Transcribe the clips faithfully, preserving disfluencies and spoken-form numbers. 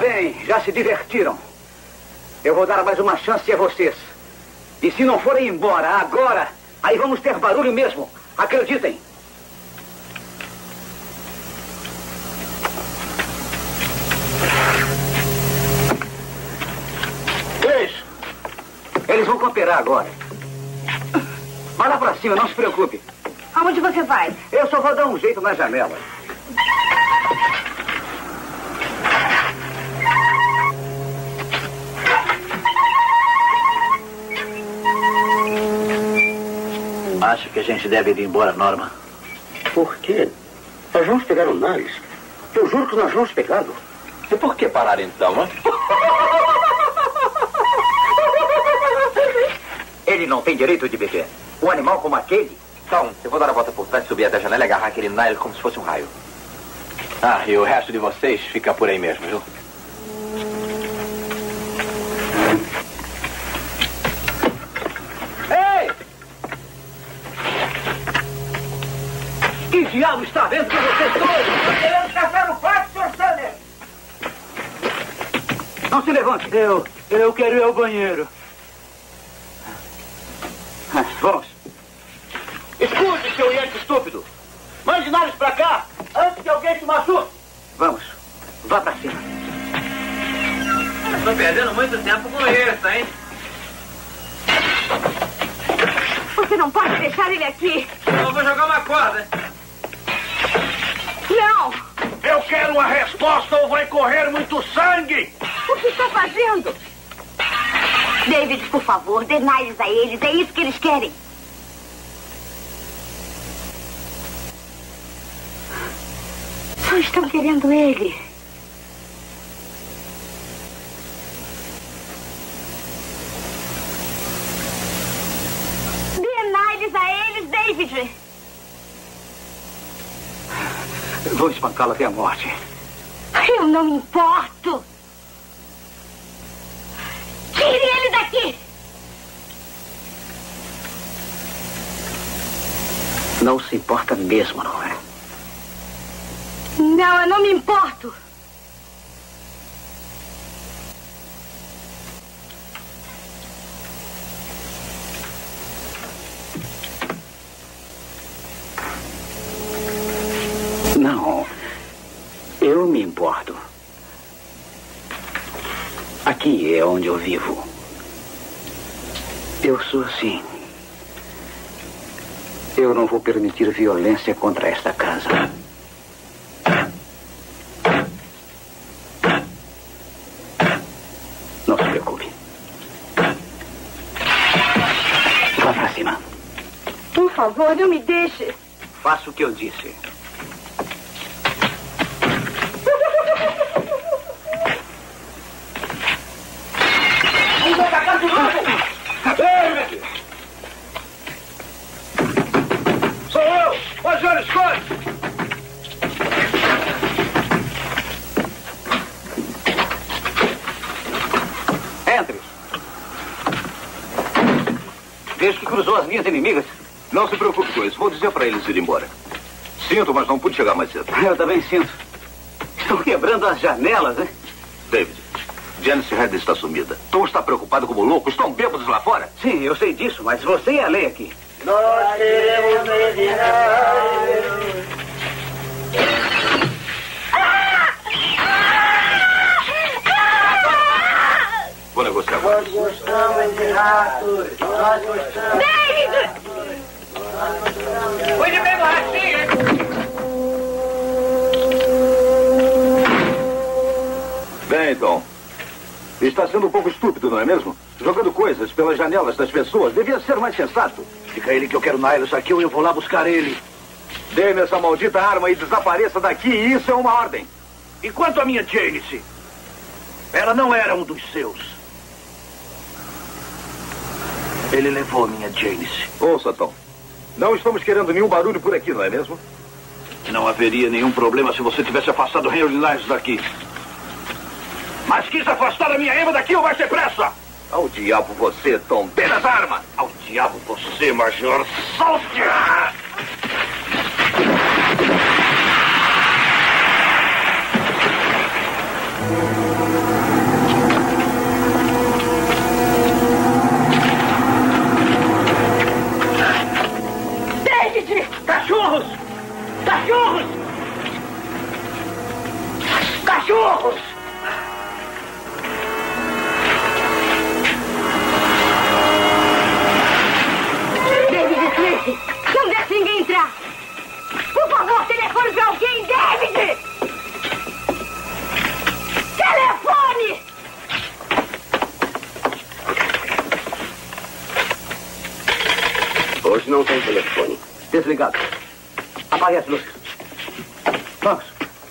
bem, já se divertiram. Eu vou dar mais uma chance a vocês. E se não forem embora agora, aí vamos ter barulho mesmo. Acreditem. Três. Eles vão cooperar agora. Vai lá pra cima, não se preocupe. Aonde você vai? Eu só vou dar um jeito na janela. Acho que a gente deve ir embora, Norma. Por quê? Nós vamos pegar o Niles. Eu juro que nós vamos pegá-lo. E por que parar então, hein? Ele não tem direito de beber. Um animal como aquele. Então, eu vou dar a volta por trás, subir até a janela e agarrar aquele Niles como se fosse um raio. Ah, e o resto de vocês fica por aí mesmo, viu? Ei! Que diabo está vendo com vocês dois? Estão querendo caçar o fato, senhor Stanley? Não se levante. Eu, eu quero ir ao banheiro. Vamos. Escute, seu Yankee estúpido. Mande Niles pra cá, antes que alguém se machuque. Vamos. Vá pra cima. Estou perdendo muito tempo com isso, hein? Você não pode deixar ele aqui. Eu vou jogar uma corda. Não! Eu quero uma resposta ou vai correr muito sangue. O que está fazendo? David, por favor, dê Niles a eles. É isso que eles querem. Só estão querendo ele. Dê Niles a eles, David. Vou espancá-lo até a morte. Eu não me importo. Tire ele daqui. Não se importa mesmo, não é? Não, eu não me importo. Não. Eu me importo. Aqui é onde eu vivo. Eu sou assim. Eu não vou permitir violência contra esta casa. Não se preocupe. Vá pra cima. Por favor, não me deixe. Faça o que eu disse. David! Sou eu! Major Scott! Entre. Vejo que cruzou as linhas inimigas. Não se preocupe com isso. Vou dizer para eles ir embora. Sinto, mas não pude chegar mais cedo. Eu também sinto. Estão quebrando as janelas, hein? David, Janice Head está sumida. Tom está preocupado como louco. Estão bêbados lá fora? Sim, eu sei disso, mas você é a lei aqui. Nós queremos medinar. Vou negociar. Nós gostamos de ratos. Nós gostamos. David! Cuide bem do ratinho, hein? Bem, Tom. Está sendo um pouco estúpido, não é mesmo? Jogando coisas pelas janelas das pessoas. Devia ser mais sensato. Diga a ele que eu quero Niles aqui ou eu vou lá buscar ele. Dê-me essa maldita arma e desapareça daqui. E isso é uma ordem. E quanto à minha Janice? Ela não era um dos seus. Ele levou minha Janice. Ouça, Tom. Não estamos querendo nenhum barulho por aqui, não é mesmo? Não haveria nenhum problema se você tivesse afastado Henry Niles daqui. Mas quis afastar a minha Emma daqui ou vai ser pressa? Ao diabo você, Tom. Dê as armas. Ao diabo você, Major. Solte! Cachorros! Cachorros! Cachorros! David e Tracy, não deixe ninguém entrar. Por favor, telefone para alguém, David! Telefone! Hoje não tem telefone. Desligado. Apague as luzes. Vamos.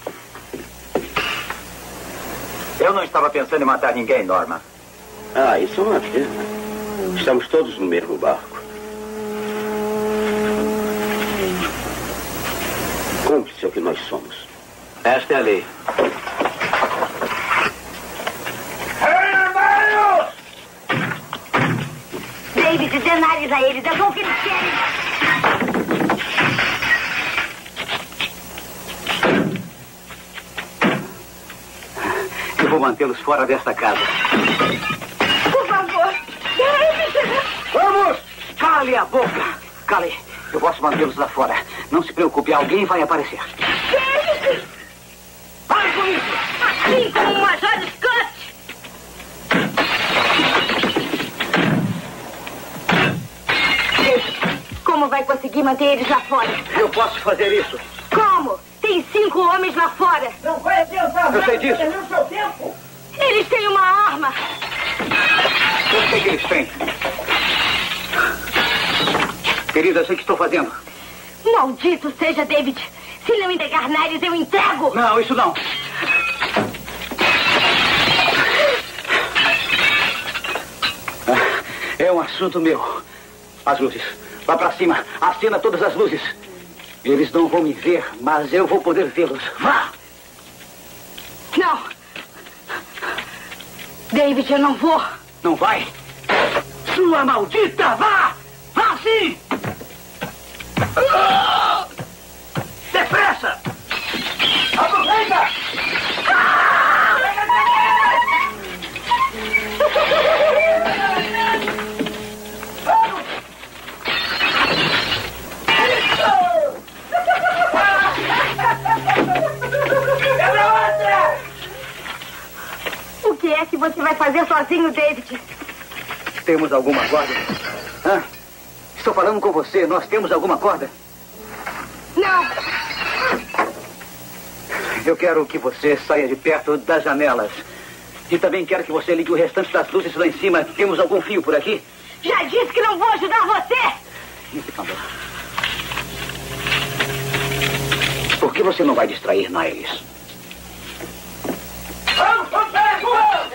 Eu não estava pensando em matar ninguém, Norma. Ah, isso é uma pena. Estamos todos no mesmo barco. Cúmplice é o que nós somos. Esta é a lei. David, dê nariz a eles. Eu vou o que eles querem. Eu vou mantê-los fora desta casa. Por favor, David! Vamos! Cale a boca! Cale. Eu posso mantê-los lá fora. Não se preocupe, alguém vai aparecer. David! Pare com isso! Assim como o Major Scott! Como vai conseguir manter eles lá fora? Eu posso fazer isso. Como? Tem cinco homens lá fora. Não vai adiantar. Eu sei disso. Perdeu seu tempo. Eles têm uma arma. Eu sei que eles têm. Querida, eu sei o que estou fazendo. Maldito seja, David. Se não entregar Nares, eu entrego. Não, isso não. É um assunto meu. As luzes. Lá pra cima. Acena todas as luzes. Eles não vão me ver, mas eu vou poder vê-los. Vá! Não. David, eu não vou. Não vai? Sua maldita, vá! Vá sim! Ah! Depressa! Aproveita! Ah! O que é que você vai fazer sozinho, David? Temos alguma corda? Hã? Estou falando com você. Nós temos alguma corda? Não. Eu quero que você saia de perto das janelas. E também quero que você ligue o restante das luzes lá em cima. Temos algum fio por aqui? Já disse que não vou ajudar você! Por que você não vai distrair Niles? Vamos, vamos, vamos!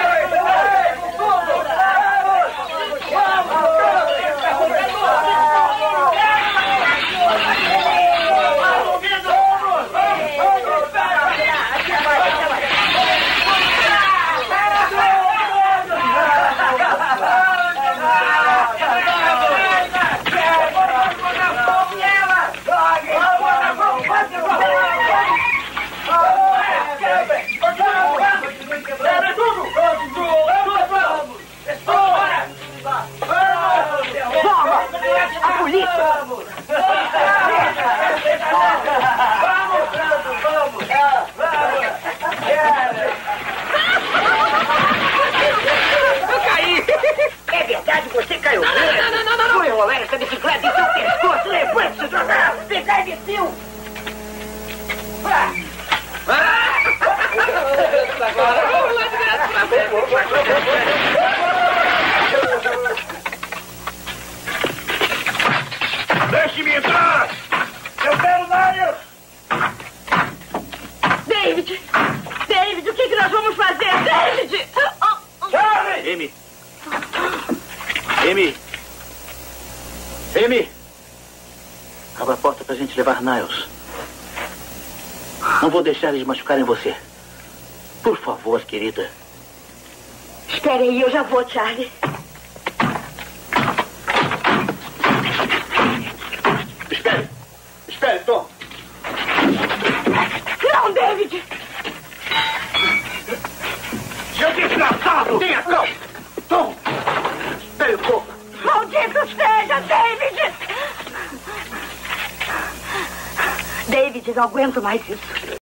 Você caiu. Não, não, não, não, não. Vou enrolar essa bicicleta em seu pescoço. Levante, seu jornal. Pegar de fio. Deixe-me entrar. Eu quero Niles. David! David, o que, que nós vamos fazer? David! Charlie! Amy. Amy! Amy! Abra a porta pra gente levar Niles. Não vou deixar eles machucarem você. Por favor, querida. Espere aí, eu já vou, Charlie. Espere! Espere, Tom! Não, David! Seu desgraçado! Tenha calma! Tom! Espere um pouco! Maldito seja, David! David, não aguento mais isso.